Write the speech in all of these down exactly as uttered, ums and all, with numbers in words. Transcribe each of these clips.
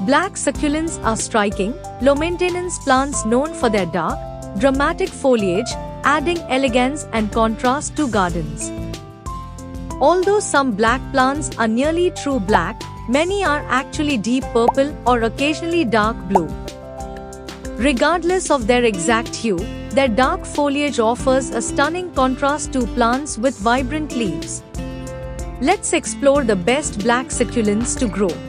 Black succulents are striking, low-maintenance plants known for their dark, dramatic foliage, adding elegance and contrast to gardens. Although some black plants are nearly true black, many are actually deep purple or occasionally dark blue. Regardless of their exact hue, their dark foliage offers a stunning contrast to plants with vibrant leaves. Let's explore the best black succulents to grow.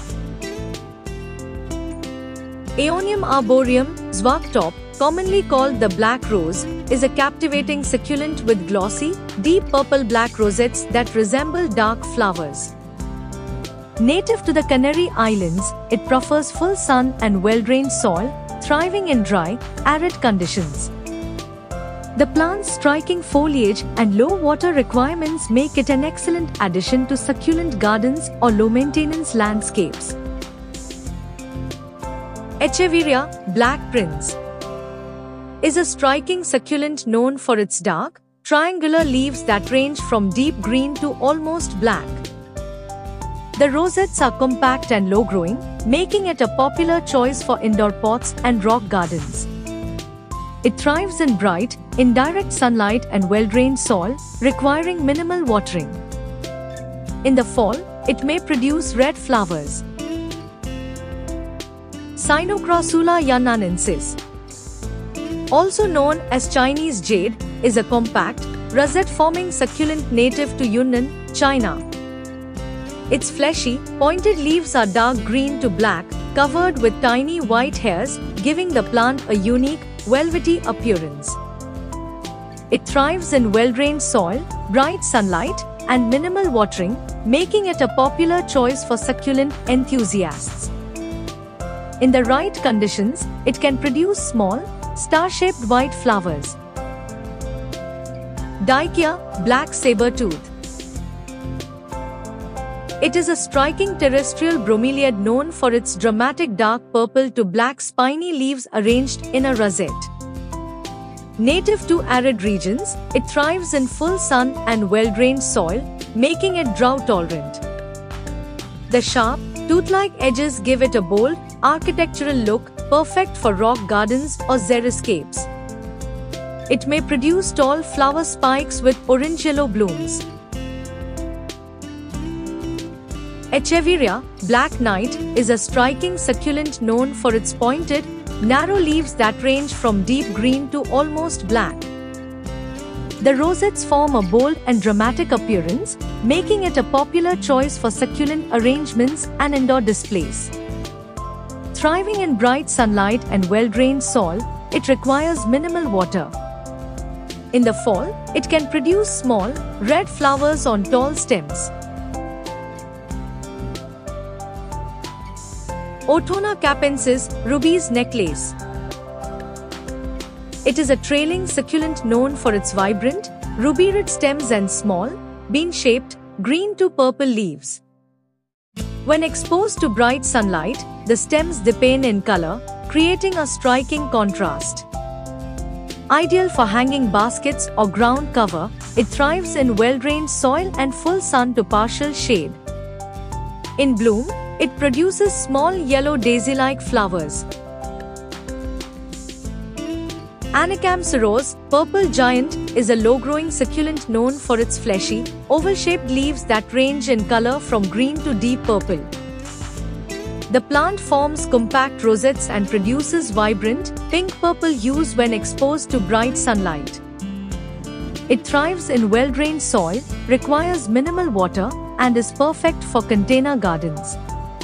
Aeonium arboreum, Zwarttop, commonly called the black rose, is a captivating succulent with glossy, deep purple-black rosettes that resemble dark flowers. Native to the Canary Islands, it prefers full sun and well-drained soil, thriving in dry, arid conditions. The plant's striking foliage and low water requirements make it an excellent addition to succulent gardens or low-maintenance landscapes. Echeveria, Black Prince, is a striking succulent known for its dark, triangular leaves that range from deep green to almost black. The rosettes are compact and low-growing, making it a popular choice for indoor pots and rock gardens. It thrives in bright, indirect sunlight and well-drained soil, requiring minimal watering. In the fall, it may produce red flowers. Cynocrassula yunnanensis, also known as Chinese jade, is a compact, rosette-forming succulent native to Yunnan, China. Its fleshy, pointed leaves are dark green to black, covered with tiny white hairs, giving the plant a unique, velvety appearance. It thrives in well-drained soil, bright sunlight, and minimal watering, making it a popular choice for succulent enthusiasts. In the right conditions, it can produce small, star-shaped white flowers. Dicea, Black Saber-tooth. It is a striking terrestrial bromeliad known for its dramatic dark purple to black spiny leaves arranged in a rosette. Native to arid regions, it thrives in full sun and well-drained soil, making it drought-tolerant. The sharp, tooth-like edges give it a bold, architectural look, perfect for rock gardens or xeriscapes. It may produce tall flower spikes with orange-yellow blooms. Echeveria, Black Knight, is a striking succulent known for its pointed, narrow leaves that range from deep green to almost black. The rosettes form a bold and dramatic appearance, making it a popular choice for succulent arrangements and indoor displays. Thriving in bright sunlight and well-drained soil, it requires minimal water. In the fall, it can produce small, red flowers on tall stems. Ortona capensis, Ruby's necklace. It is a trailing succulent known for its vibrant, ruby-red stems and small, bean-shaped, green to purple leaves. When exposed to bright sunlight, the stems deepen in color, creating a striking contrast. Ideal for hanging baskets or ground cover, it thrives in well-drained soil and full sun to partial shade. In bloom, it produces small yellow daisy-like flowers. Anacampsaros, Purple Giant, is a low-growing succulent known for its fleshy, oval-shaped leaves that range in color from green to deep purple. The plant forms compact rosettes and produces vibrant, pink-purple hues when exposed to bright sunlight. It thrives in well-drained soil, requires minimal water, and is perfect for container gardens.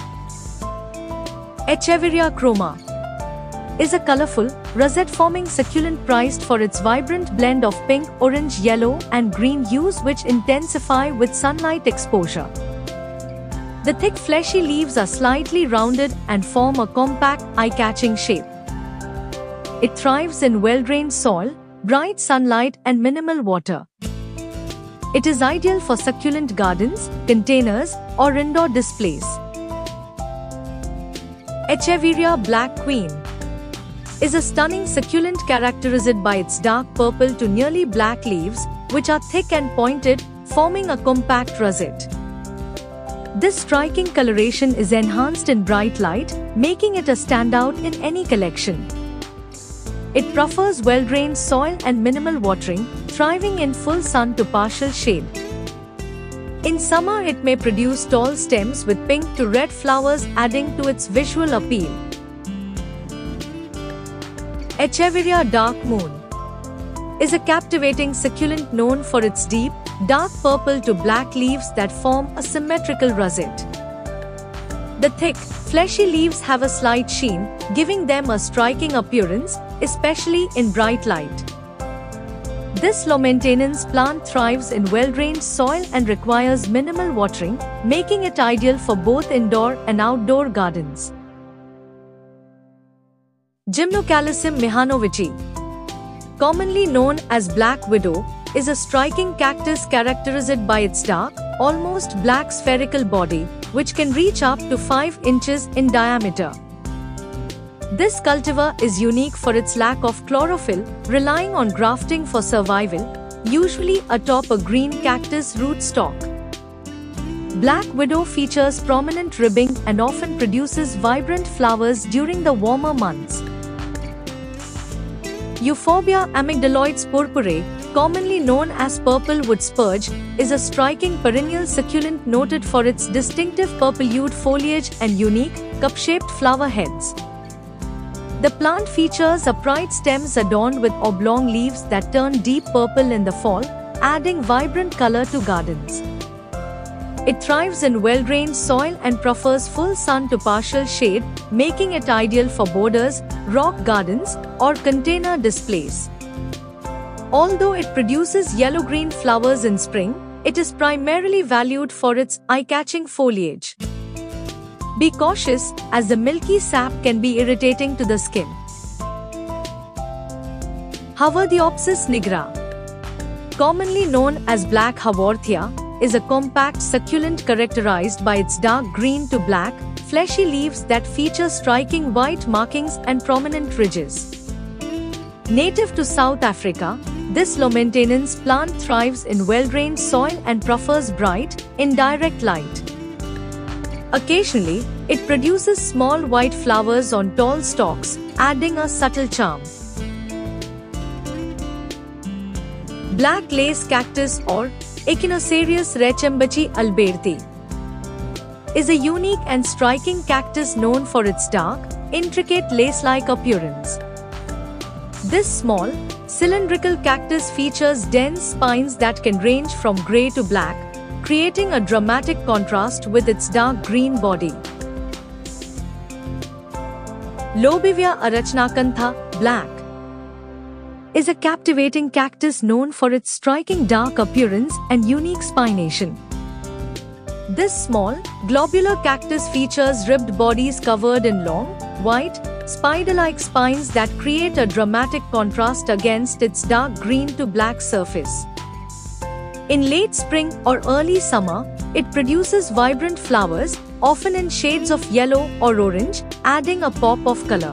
Echeveria chroma is a colorful, rosette-forming succulent prized for its vibrant blend of pink, orange, yellow, and green hues which intensify with sunlight exposure. The thick fleshy leaves are slightly rounded and form a compact, eye-catching shape. It thrives in well-drained soil, bright sunlight and minimal water. It is ideal for succulent gardens, containers, or indoor displays. Echeveria Black Queen is a stunning succulent characterized by its dark purple to nearly black leaves, which are thick and pointed, forming a compact rosette. This striking coloration is enhanced in bright light, making it a standout in any collection. It prefers well-drained soil and minimal watering, thriving in full sun to partial shade. In summer, it may produce tall stems with pink to red flowers, adding to its visual appeal. Echeveria Dark Moon is a captivating succulent known for its deep, dark purple to black leaves that form a symmetrical rosette. The thick, fleshy leaves have a slight sheen, giving them a striking appearance, especially in bright light. This low-maintenance plant thrives in well-drained soil and requires minimal watering, making it ideal for both indoor and outdoor gardens. Gymnocalisum mihanovici, commonly known as Black Widow, is a striking cactus characterized by its dark, almost black spherical body, which can reach up to five inches in diameter. This cultivar is unique for its lack of chlorophyll, relying on grafting for survival, usually atop a green cactus rootstock. Black Widow features prominent ribbing and often produces vibrant flowers during the warmer months. Euphorbia amygdaloides purpurae, commonly known as purple wood spurge, is a striking perennial succulent noted for its distinctive purple-hued foliage and unique, cup-shaped flower heads. The plant features upright stems adorned with oblong leaves that turn deep purple in the fall, adding vibrant color to gardens. It thrives in well-drained soil and prefers full sun to partial shade, making it ideal for borders, rock gardens, or container displays. Although it produces yellow-green flowers in spring, it is primarily valued for its eye-catching foliage. Be cautious, as the milky sap can be irritating to the skin. Haworthiopsis nigra, commonly known as black haworthia, is a compact succulent characterized by its dark green to black, fleshy leaves that feature striking white markings and prominent ridges. Native to South Africa, this low-maintenance plant thrives in well-drained soil and prefers bright, indirect light. Occasionally, it produces small white flowers on tall stalks, adding a subtle charm. Black lace cactus or Echinocereus rechembachi alberti is a unique and striking cactus known for its dark, intricate lace-like appearance. This small, cylindrical cactus features dense spines that can range from grey to black, creating a dramatic contrast with its dark green body. Lobivia arachnacantha, black, is a captivating cactus known for its striking dark appearance and unique spination. This small, globular cactus features ribbed bodies covered in long, white, spider-like spines that create a dramatic contrast against its dark green to black surface. In late spring or early summer, it produces vibrant flowers, often in shades of yellow or orange, adding a pop of color.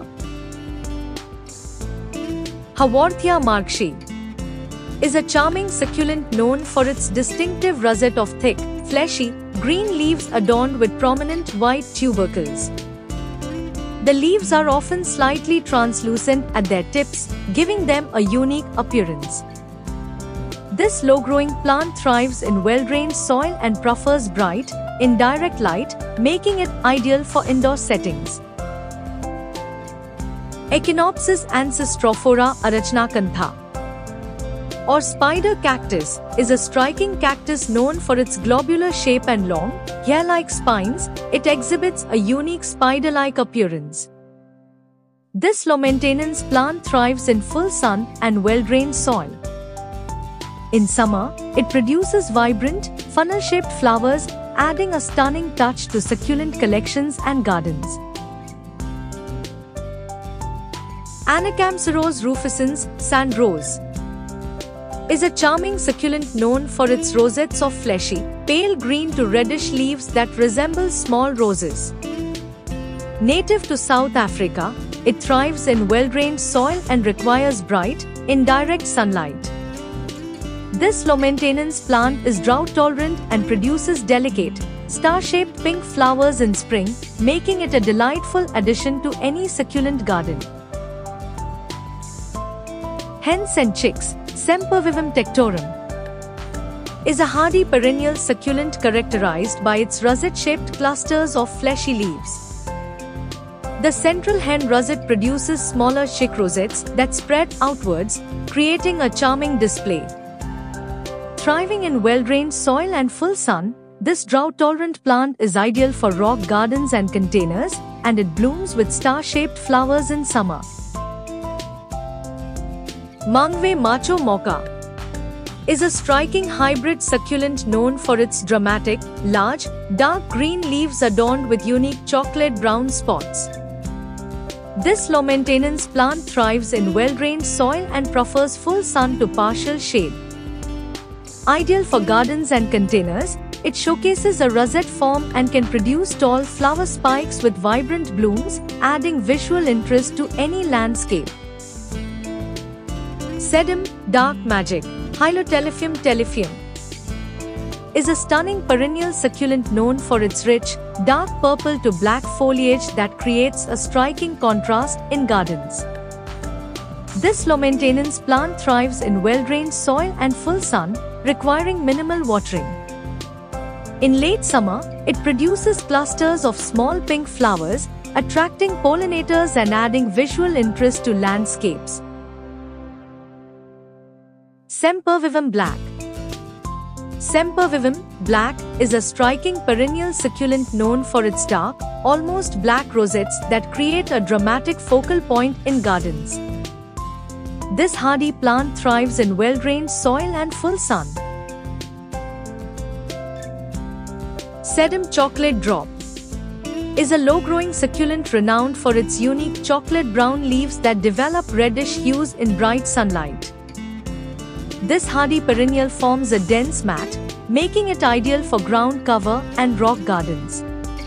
Haworthia markshi is a charming succulent known for its distinctive rosette of thick, fleshy, green leaves adorned with prominent white tubercles. The leaves are often slightly translucent at their tips, giving them a unique appearance. This low-growing plant thrives in well-drained soil and prefers bright, indirect light, making it ideal for indoor settings. Echinopsis ancestrophora arachnacantha, or spider cactus, is a striking cactus known for its globular shape and long, hair-like spines. It exhibits a unique spider-like appearance. This low-maintenance plant thrives in full sun and well-drained soil. In summer, it produces vibrant, funnel-shaped flowers, adding a stunning touch to succulent collections and gardens. Anacampsaros rufescens, sand rose, is a charming succulent known for its rosettes of fleshy, pale green to reddish leaves that resemble small roses. Native to South Africa, it thrives in well-drained soil and requires bright, indirect sunlight. This low-maintenance plant is drought-tolerant and produces delicate, star-shaped pink flowers in spring, making it a delightful addition to any succulent garden. Hens and chicks, Sempervivum tectorum, is a hardy perennial succulent characterized by its rosette-shaped clusters of fleshy leaves. The central hen rosette produces smaller chick rosettes that spread outwards, creating a charming display. Thriving in well-drained soil and full sun, this drought-tolerant plant is ideal for rock gardens and containers, and it blooms with star-shaped flowers in summer. Mangwe Macho Mocha is a striking hybrid succulent known for its dramatic, large, dark green leaves adorned with unique chocolate-brown spots. This low-maintenance plant thrives in well-drained soil and prefers full sun to partial shade. Ideal for gardens and containers, it showcases a rosette form and can produce tall flower spikes with vibrant blooms, adding visual interest to any landscape. Sedum, Dark Magic, Hyloteliphium teleiphium, is a stunning perennial succulent known for its rich, dark purple to black foliage that creates a striking contrast in gardens. This low-maintenance plant thrives in well-drained soil and full sun, requiring minimal watering. In late summer, it produces clusters of small pink flowers, attracting pollinators and adding visual interest to landscapes. Sempervivum Black. Sempervivum Black is a striking perennial succulent known for its dark, almost black rosettes that create a dramatic focal point in gardens. This hardy plant thrives in well-drained soil and full sun. Sedum Chocolate Drop is a low-growing succulent renowned for its unique chocolate-brown leaves that develop reddish hues in bright sunlight. This hardy perennial forms a dense mat, making it ideal for ground cover and rock gardens.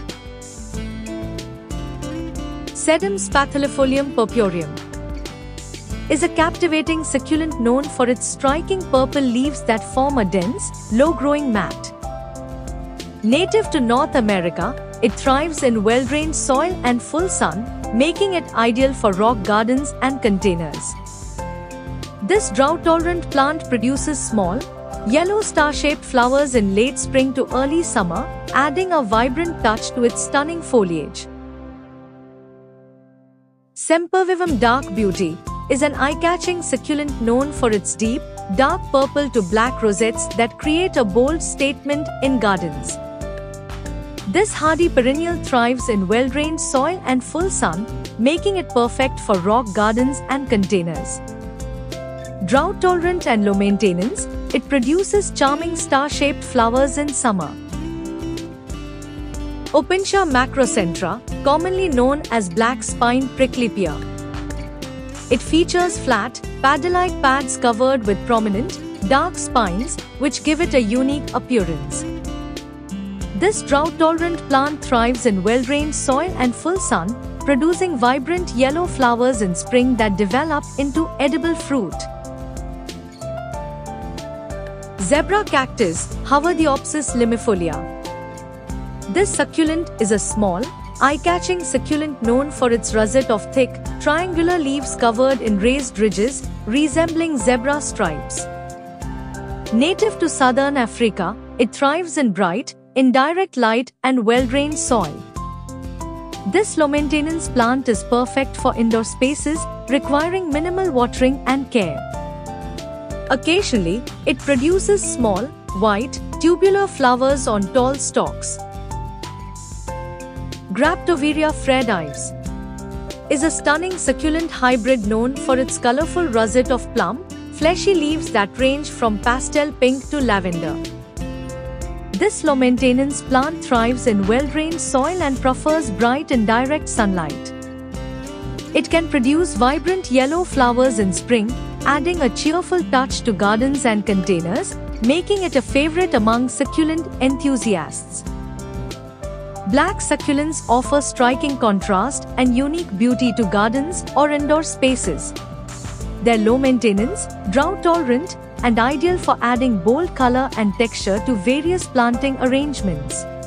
Sedum Spathiphyllum purpureum is a captivating succulent known for its striking purple leaves that form a dense, low-growing mat. Native to North America, it thrives in well-drained soil and full sun, making it ideal for rock gardens and containers. This drought-tolerant plant produces small, yellow star-shaped flowers in late spring to early summer, adding a vibrant touch to its stunning foliage. Sempervivum Dark Beauty is an eye-catching succulent known for its deep, dark purple to black rosettes that create a bold statement in gardens. This hardy perennial thrives in well-drained soil and full sun, making it perfect for rock gardens and containers. Drought-tolerant and low-maintenance, it produces charming star-shaped flowers in summer. Opuntia macrocentra, commonly known as black spine prickly pear. It features flat, pad-like pads covered with prominent, dark spines, which give it a unique appearance. This drought-tolerant plant thrives in well-drained soil and full sun, producing vibrant yellow flowers in spring that develop into edible fruit. Zebra cactus, Haworthiopsis limifolia. This succulent is a small, eye-catching succulent known for its rosette of thick, triangular leaves covered in raised ridges, resembling zebra stripes. Native to southern Africa, it thrives in bright, indirect light and well-drained soil. This low-maintenance plant is perfect for indoor spaces, requiring minimal watering and care. Occasionally, it produces small, white, tubular flowers on tall stalks. Graptoveria fredives is a stunning succulent hybrid known for its colorful rosette of plum, fleshy leaves that range from pastel pink to lavender. This low-maintenance plant thrives in well-drained soil and prefers bright and direct sunlight. It can produce vibrant yellow flowers in spring, adding a cheerful touch to gardens and containers, making it a favorite among succulent enthusiasts. Black succulents offer striking contrast and unique beauty to gardens or indoor spaces. They're low maintenance, drought tolerant, and ideal for adding bold color and texture to various planting arrangements.